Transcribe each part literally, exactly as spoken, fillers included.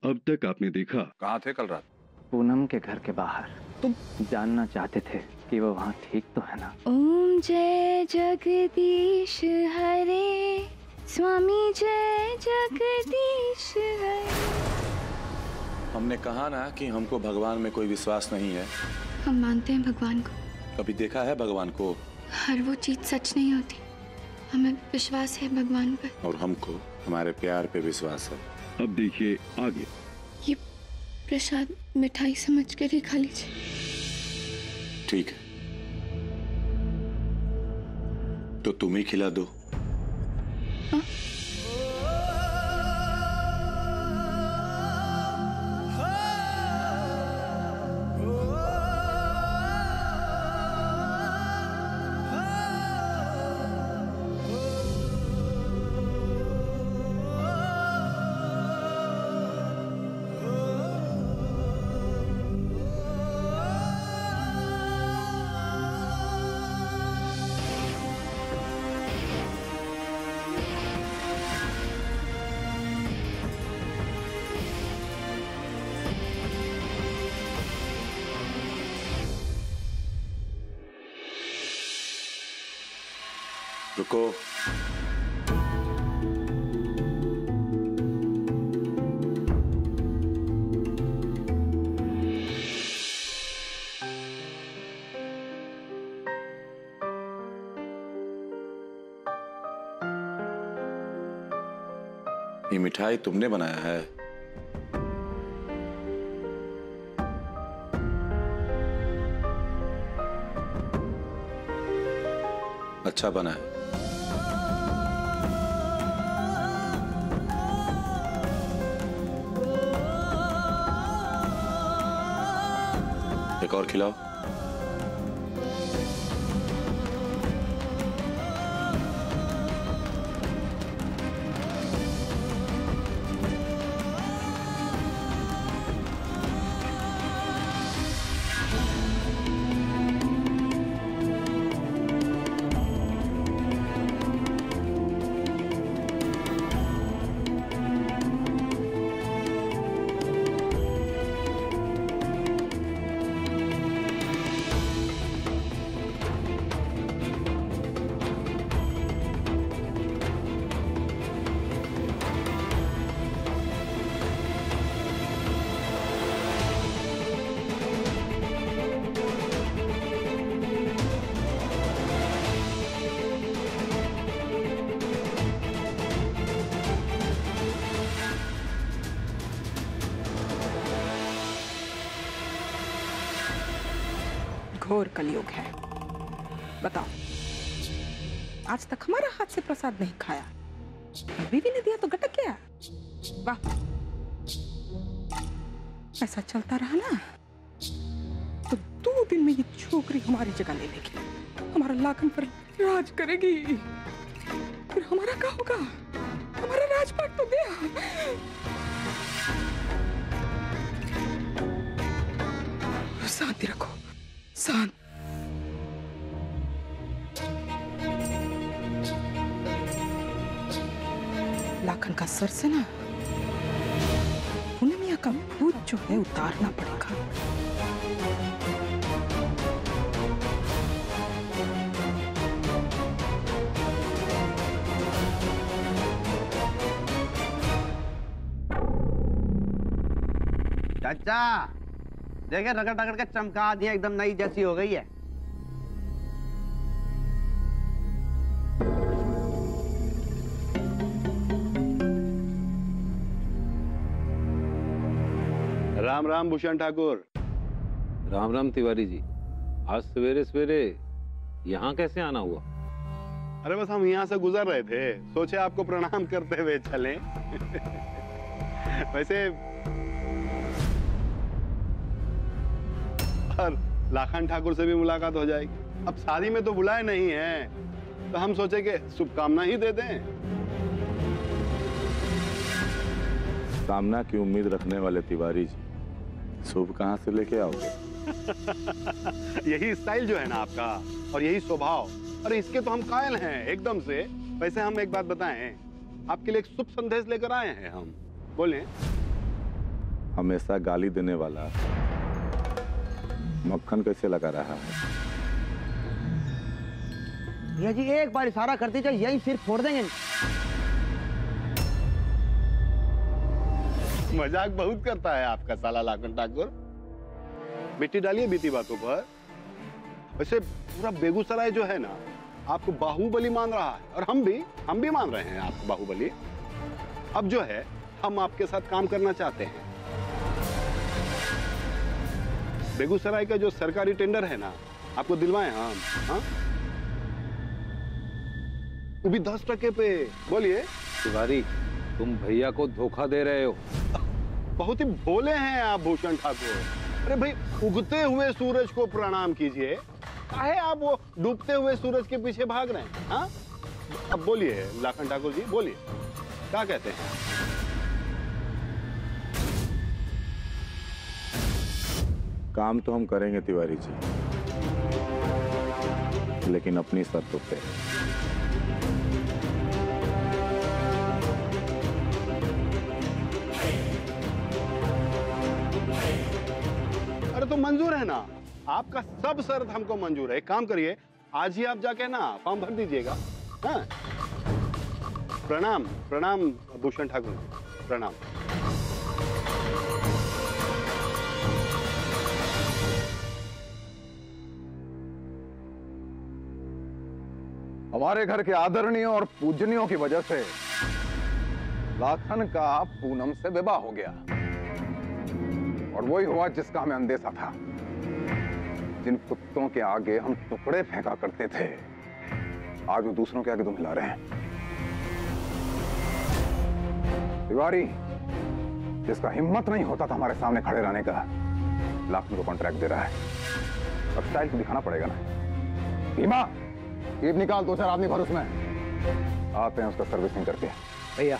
अब तक आपने देखा। कहाँ थे कल रात? पूनम के घर के बाहर। तुम जानना चाहते थे कि वो वहाँ ठीक तो है ना? ओम जय जगदीश हरे, स्वामी जय जगदीश हरे। हमने कहा ना कि हमको भगवान में कोई विश्वास नहीं है। हम मानते हैं भगवान को। कभी देखा है भगवान को? हर वो चीज सच नहीं होती। हमें विश्वास है भगवान पर। और हमको हमारे प्यार पे विश्वास है। अब देखिए आगे। ये प्रसाद मिठाई समझ कर ही खा लीजिए। ठीक है, तो तुम ही खिला दो। हाँ? रुको। ये मिठाई तुमने बनाया है? अच्छा बना है। एक और खिलाओ। घोर कलयुग है। बताओ, आज तक हमारा हाथ से प्रसाद नहीं खाया, बीवी ने दिया तो गटक गया। वाह, ऐसा चलता रहा ना तो दो दिन में ये छोकरी हमारी जगह ले लेगी, हमारा लाखन पर राज करेगी। फिर हमारा क्या होगा? हमारा राजपाट तो गया। शांति रखो, शांत। लाखन का सर से ना पूनमिया का भूत जो है उतारना पड़ेगा। चाचा देखे, रगड़ रगड़ के चमका दिया, एकदम नई जैसी हो गई है। राम राम भूषण ठाकुर। राम राम तिवारी जी। आज सवेरे सवेरे यहाँ कैसे आना हुआ? अरे बस हम यहाँ से गुजर रहे थे, सोचे आपको प्रणाम करते हुए चलें। वैसे और लाखन ठाकुर से भी मुलाकात हो जाएगी। अब शादी में तो बुलाए नहीं है, तो हम सोचे कि शुभकामना ही दे दें। कामना की उम्मीद रखने वाले तिवारी जी, शुभ कहाँ से लेके आओगे? यही स्टाइल जो है ना आपका, और यही स्वभाव, अरे इसके तो हम कायल हैं एकदम से। वैसे हम एक बात बताएं, आपके लिए एक शुभ संदेश लेकर आए हैं हम। बोलें। हमेशा गाली देने वाला मक्खन कैसे लगा रहा है? भैया जी एक बार इशारा कर दीजिए, यही सिर फोड़ देंगे। मजाक बहुत करता है आपका साला लाखन ठाकुर। मिट्टी डालिए बीती बातों पर। वैसे पूरा बेगूसराय जो है ना आपको बाहुबली मान रहा है, और हम भी हम भी मान रहे हैं आपको बाहुबली। अब जो है हम आपके साथ काम करना चाहते हैं। बेगूसराय का जो सरकारी टेंडर है ना आपको दिलवाएं हम। हाँ वो भी दस टके पे। बोलिए। तिवारी, तुम भैया को धोखा दे रहे हो। बहुत ही भोले हैं आप भूषण ठाकुर। अरे भाई, उगते हुए सूरज को प्रणाम कीजिए। काहे आप वो डूबते हुए सूरज के पीछे भाग रहे हैं? हाँ अब बोलिए लाखन ठाकुर जी, बोलिए क्या कहते हैं? काम तो हम करेंगे तिवारी जी, लेकिन अपनी शर्तों पे। अरे तो मंजूर है ना, आपका सब शर्त हमको मंजूर है। एक काम करिए, आज ही आप जाके ना फॉर्म भर दीजिएगा। हाँ प्रणाम प्रणाम भूषण ठाकुर, प्रणाम। हमारे घर के आदरणीयों और पूजनियों की वजह से लाखन का पूनम से विवाह हो गया, और वही हुआ जिसका हमें अंदेशा था। जिन कुत्तों के आगे हम टुकड़े फेंका करते थे, आज वो दूसरों के आगे तुम हिला रहे हैं। तिवारी, जिसका हिम्मत नहीं होता था हमारे सामने खड़े रहने का, लाखन को कॉन्ट्रैक्ट दे रहा है। अब स्टाइल को दिखाना पड़ेगा ना। भीमा, ये निकाल दो चार आदमी भर उसमें, आते हैं उसका सर्विसिंग करके। भैया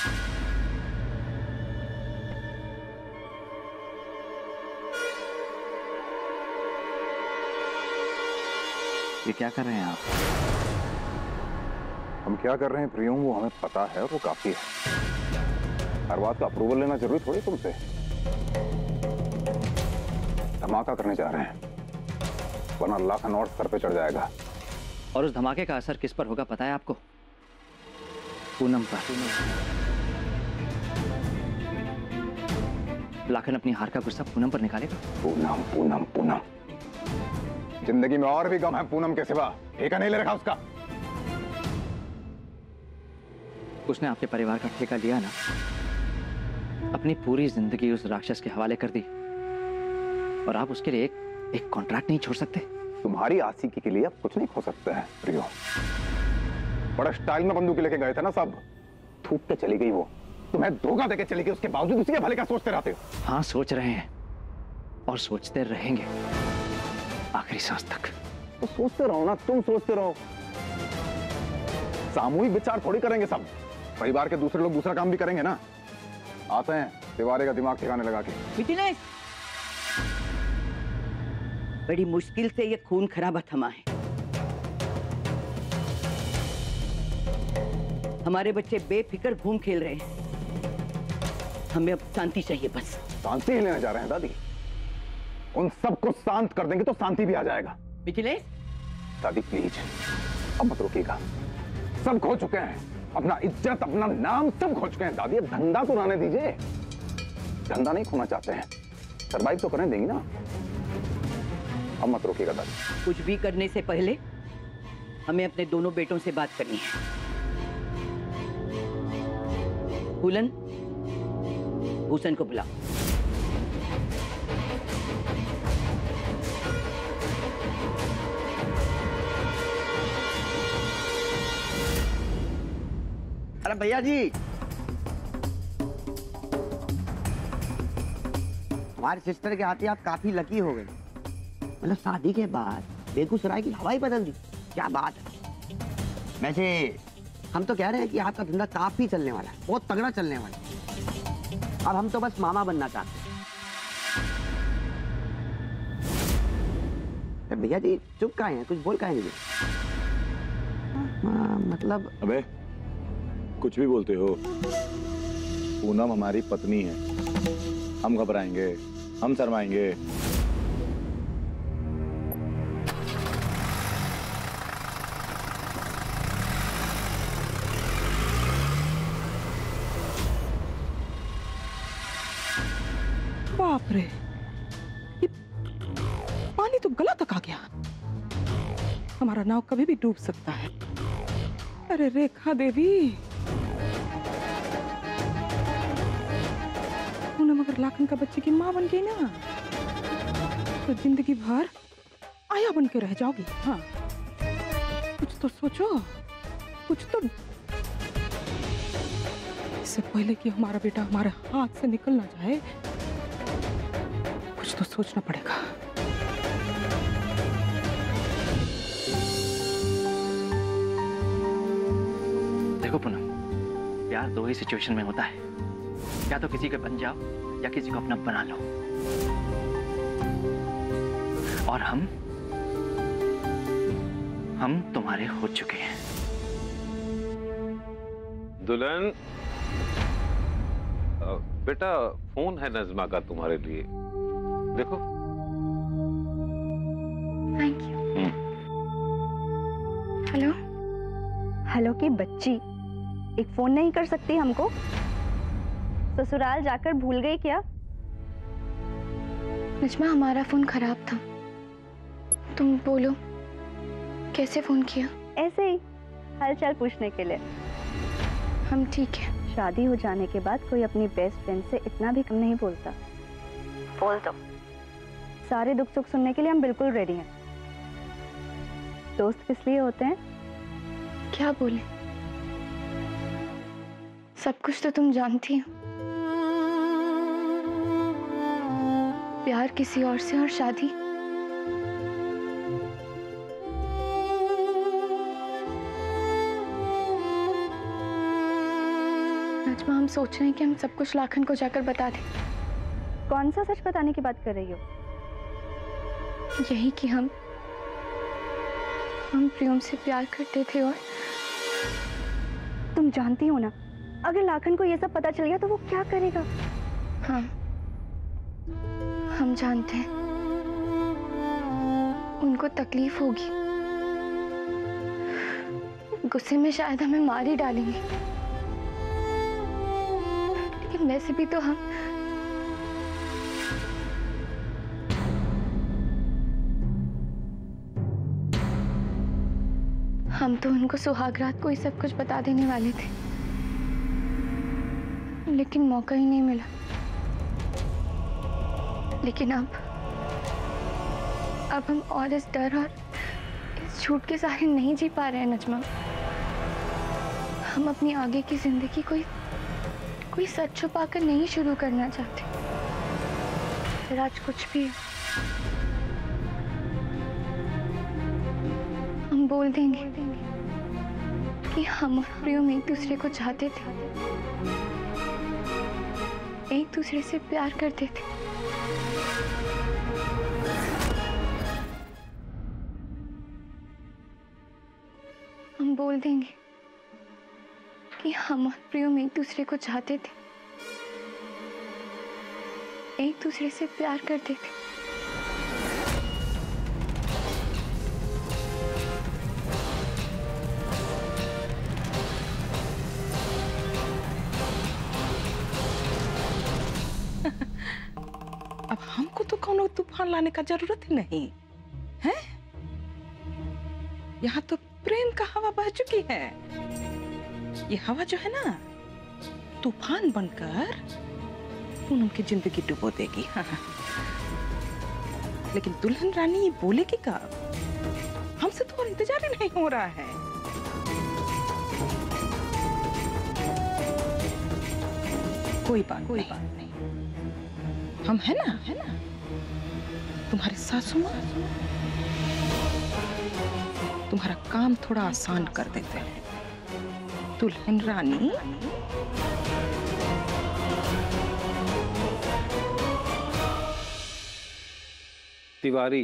ये क्या कर रहे हैं आप? हम क्या कर रहे हैं प्रियो, वो हमें पता है और वो काफी है। हर बात का अप्रूवल लेना जरूरी थोड़ी तुमसे। धमाका करने जा रहे हैं, वरना लाखन और सर पे चढ़ जाएगा। और उस धमाके का असर किस पर होगा पता है आपको? पूनम पर। लाखन अपनी हार का गुस्सा पूनम पर निकालेगा। पूनम पूनम पूनम, जिंदगी में और भी गम है पूनम के सिवा, ठेका नहीं ले रखा उसका। उसने आपके परिवार का ठेका लिया ना, अपनी पूरी जिंदगी उस राक्षस के हवाले कर दी, और आप उसके लिए एक एक कॉन्ट्रैक्ट नहीं छोड़ सकते? तुम्हारी आशिकी के लिए अब कुछ नहीं हो सकता है प्रियो। बड़ा स्टाइल में बंदूक लेके गए थे ना सब, थूक के चली गई वो। तुम्हें धोखा देके चली गई, उसके बावजूद उसी के भले का सोचते रहते हो। हाँ सोच रहे हैं, और सोचते रहेंगे आखिरी सांस तक। तो सोचते रहो ना, तुम सोचते रहो। सामूहिक विचार थोड़ी करेंगे सब, परिवार के दूसरे लोग दूसरा काम भी करेंगे ना। आते हैं तिवारी का दिमाग ठिकाने लगा के। मिथिलेश, बड़ी मुश्किल से ये खून खराबा थमा है। हमारे बच्चे बेफिक्र घूम खेल रहे हैं, हमें अब शांति चाहिए बस। शांति ही लेने जा रहे हैं दादी। उन सबको शांत कर देंगे तो शांति भी आ जाएगा। मिथिलेश, दादी प्लीज अब मत रोकिएगा। सब खो चुके हैं, अपना इज्जत अपना नाम सब खो चुके हैं दादी। अब धंधा तो रहने दीजिए। धंधा नहीं खोना चाहते हैं, सरवाइव तो करने देंगी ना। अब मत रोकिएगा दादी। कुछ भी करने से पहले हमें अपने दोनों बेटों से बात करनी है। फूलन, भूषण को बुलाओ। अरे भैया जी, हमारे सिस्टर के हाथी आप काफी लकी हो गए। मतलब शादी के बाद बेगूसराय की हवा ही बदल दी। क्या बात है। वैसे हम तो कह रहे हैं कि आपका धंधा काफी चलने वाला है, बहुत तगड़ा चलने वाला है। अब हम तो बस मामा बनना चाहते हैं। भैया जी चुप काहे हैं, कुछ बोल काहे नहीं? हाँ, मतलब अबे कुछ भी बोलते हो। पूनम हमारी पत्नी है, हम घबराएंगे, हम शर्माएंगे। बाप रे, ये पानी तो गला तक आ गया। हमारा नाव कभी भी डूब सकता है। अरे रेखा देवी, तूने मगर लाखन का बच्चे की माँ बन गई ना, तो जिंदगी भर आया बन के रह जाओगी। हाँ, कुछ तो सोचो, कुछ तो। इससे पहले कि हमारा बेटा हमारे हाथ से निकल ना जाए, कुछ तो सोचना पड़ेगा। देखो पूनम, प्यार दो ही सिचुएशन में होता है, या तो किसी के बन जाओ या किसी को अपना बना लो। और हम हम तुम्हारे हो चुके हैं। दुल्हन, बेटा फोन है नज़मा का तुम्हारे लिए, देखो। Thank you. हेलो हेलो की बच्ची, एक फोन नहीं कर सकती हमको? ससुराल जाकर भूल गई क्या? नजमा, हमारा फोन खराब था। तुम बोलो, कैसे फोन किया? ऐसे ही हालचाल पूछने के लिए। हम ठीक है। शादी हो जाने के बाद कोई अपनी बेस्ट फ्रेंड से इतना भी कम नहीं बोलता। बोल दो। सारे दुख सुख सुनने के लिए हम बिल्कुल रेडी हैं। दोस्त किस लिए होते हैं? क्या बोले? सब कुछ तो तुम जानती हो। प्यार किसी और से और शादी नजमा, हम सोच रहे हैं कि हम सब कुछ लाखन को जाकर बता दें। कौन सा सच बताने की बात कर रही हो? यही कि हम हम प्रियम से प्यार करते थे। और तुम जानती हो ना, अगर लाखन को ये सब पता चल गया तो वो क्या करेगा? हाँ, हम जानते हैं। उनको तकलीफ होगी, गुस्से में शायद हमें मार ही डालेंगे। लेकिन वैसे भी तो हम हम तो उनको सुहागरात को ही सब कुछ बता देने वाले थे, लेकिन मौका ही नहीं मिला। लेकिन अब अब हम और इस डर और इस झूठ के सहारे नहीं जी पा रहे हैं नजमा। हम अपनी आगे की जिंदगी कोई कोई सच छुपाकर नहीं शुरू करना चाहते। फिर आज कुछ भी हो, हम बोल देंगे कि हम और प्रियम एक दूसरे को चाहते थे, एक दूसरे से प्यार करते थे। हम बोल देंगे कि हम और प्रियम एक दूसरे को चाहते थे, एक दूसरे से प्यार करते थे। अब हमको तो कौनो तूफान लाने का जरूरत ही नहीं है। यहाँ तो प्रेम का हवा बह चुकी है। ये हवा जो है ना, तूफान बनकर पूनम की जिंदगी डुबो देगी। हाँ। लेकिन दुल्हन रानी ये बोलेगी कब? हमसे तो और इंतजार ही नहीं हो रहा है। कोई बात कोई बात नहीं, हम है ना है ना तुम्हारे सासू माँ तुम्हारा काम थोड़ा आसान कर देते हैं। दुल्हन रानी, तिवारी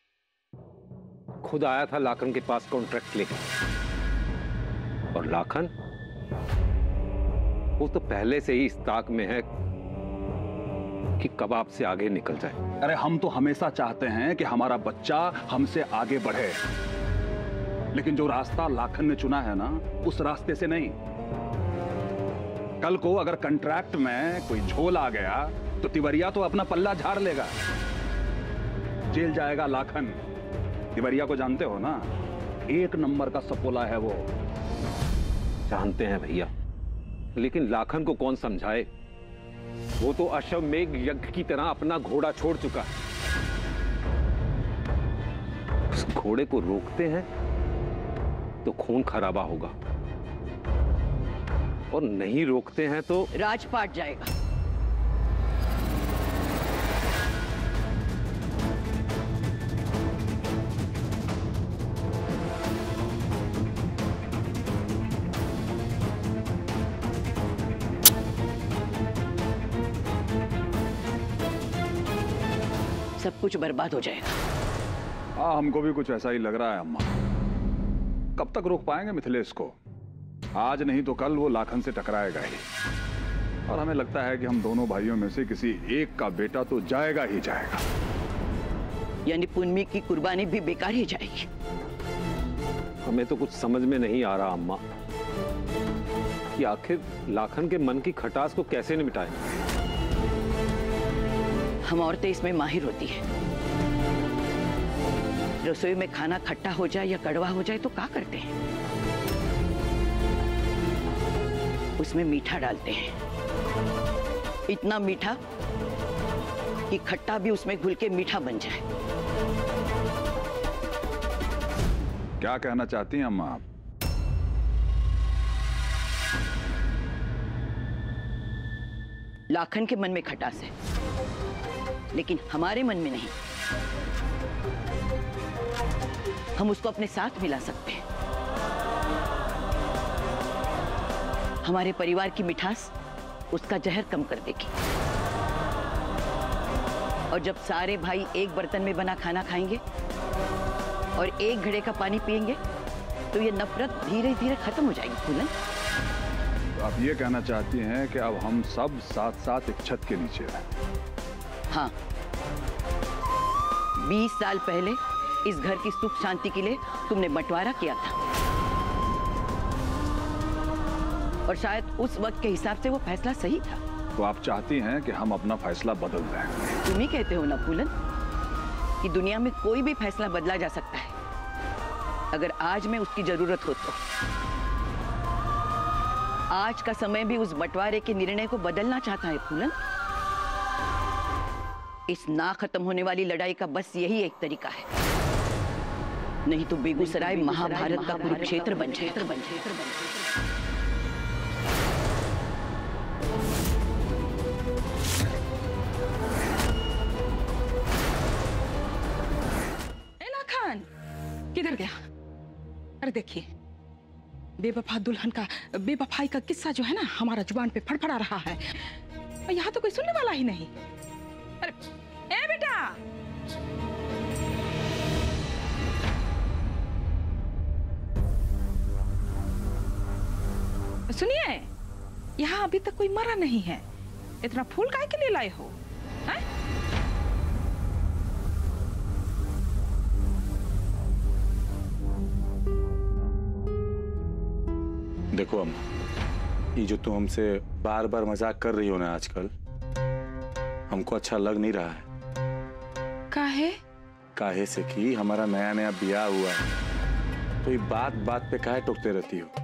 खुद आया था लाखन के पास कॉन्ट्रैक्ट लेकर, और लाखन वो तो पहले से ही इस ताक में है कि कब आपसे आगे निकल जाए। अरे हम तो हमेशा चाहते हैं कि हमारा बच्चा हमसे आगे बढ़े, लेकिन जो रास्ता लाखन ने चुना है ना, उस रास्ते से नहीं। कल को अगर कॉन्ट्रैक्ट में कोई झोल आ गया तो तिवरिया तो अपना पल्ला झाड़ लेगा, जेल जाएगा लाखन। तिवरिया को जानते हो ना, एक नंबर का सपोला है वो। जानते हैं भैया, लेकिन लाखन को कौन समझाए? वो तो अश्वमेघ यज्ञ की तरह अपना घोड़ा छोड़ चुका है। उस घोड़े को रोकते हैं तो खून खराबा होगा, और नहीं रोकते हैं तो राजपाट जाएगा। सब कुछ बर्बाद हो जाएगा। हाँ, हमको भी कुछ ऐसा ही लग रहा है अम्मा। कब तक रोक पाएंगे मिथिलेश को? आज नहीं तो कल वो लाखन से टकराएगा ही, और हमें लगता है कि हम दोनों भाइयों में से किसी एक का बेटा तो जाएगा ही जाएगा। यानी पुन्नी की कुर्बानी भी बेकार ही जाएगी। हमें तो कुछ समझ में नहीं आ रहा अम्मा कि आखिर लाखन के मन की खटास को कैसे निपटाएं। हम औरतें इसमें माहिर होती है। रसोई में खाना खट्टा हो जाए या कड़वा हो जाए तो क्या करते हैं? उसमें मीठा डालते हैं, इतना मीठा कि खट्टा भी उसमें घुल के मीठा बन जाए। क्या कहना चाहती हैं अम्मा आप? लाखन के मन में खटास है, लेकिन हमारे मन में नहीं। हम उसको अपने साथ मिला सकते हैं। हमारे परिवार की मिठास उसका जहर कम कर देगी। और जब सारे भाई एक बर्तन में बना खाना खाएंगे और एक घड़े का पानी पिएंगे तो ये नफरत धीरे धीरे खत्म हो जाएगी। फूलन, तो आप ये कहना चाहती हैं कि अब हम सब साथ साथ एक छत के नीचे हैं? हाँ, बीस साल पहले इस घर की सुख शांति के लिए तुमने बंटवारा किया था, और शायद उस वक्त के हिसाब से वो फैसला सही था। तो आप चाहती हैं कि हम अपना फैसला बदल दें? तुम ही कहते हो ना फूलन कि दुनिया में कोई भी फैसला बदला जा सकता है, अगर आज में उसकी जरूरत हो तो। आज का समय भी उस बंटवारे के निर्णय को बदलना चाहता है फूलन। इस ना खत्म होने वाली लड़ाई का बस यही एक तरीका है, नहीं तो बेगूसराय महाभारत का कुरुक्षेत्र बन जाएगा। लाखन किधर गया? अरे देखिए, बेवफा दुल्हन का बेवफाई का किस्सा जो है ना, हमारा जुबान पे फड़फड़ा रहा है, और यहाँ तो कोई सुनने वाला ही नहीं। अरे ए बेटा, सुनिए, यहाँ अभी तक कोई मरा नहीं है। इतना फूल काहे के लिए लाए हो? है? देखो अम्मा, ये जो तुम हमसे बार बार मजाक कर रही हो ना आजकल, हमको अच्छा लग नहीं रहा है। काहे? काहे से कि हमारा नया नया ब्याह हुआ है, तो ये बात बात पे काहे टोकते रहती हो?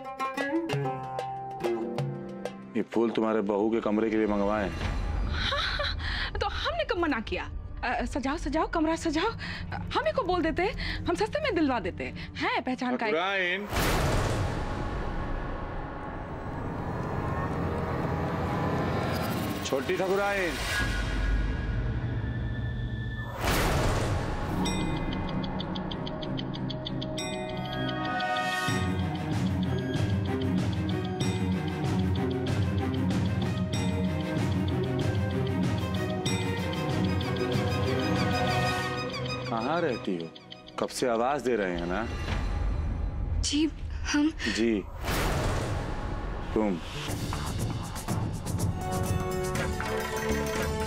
ये फूल तुम्हारे बहू के कमरे के लिए मंगवाए हैं। हाँ, तो हमने कब मना किया? आ, सजाओ सजाओ, कमरा सजाओ, हमें को बोल देते, हम सस्ते में दिलवा देते हैं। पहचान का छोटी ठकुराइन, कहाँ रहती हो? कब से आवाज दे रहे हैं ना? जी हम जी तुम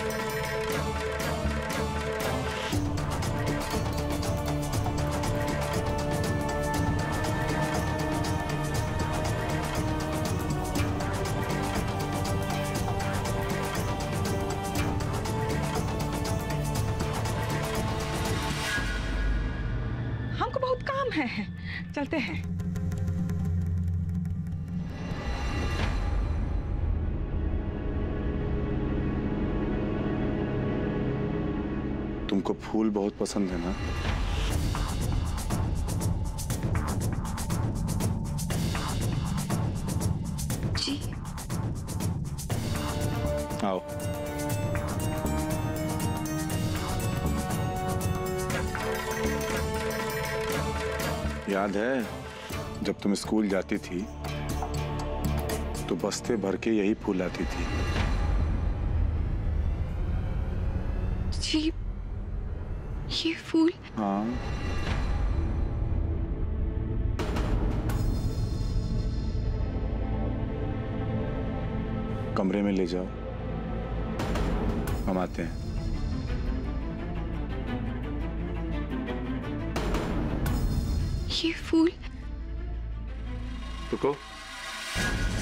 हैं, चलते हैं। तुमको फूल बहुत पसंद है ना? जी। आओ। याद है जब तुम स्कूल जाती थी तो बस्ते भर के यही फूल आती थी। जी, ये फूल? हाँ। कमरे में ले जाओ, हम आते हैं। ये फूल? रुको।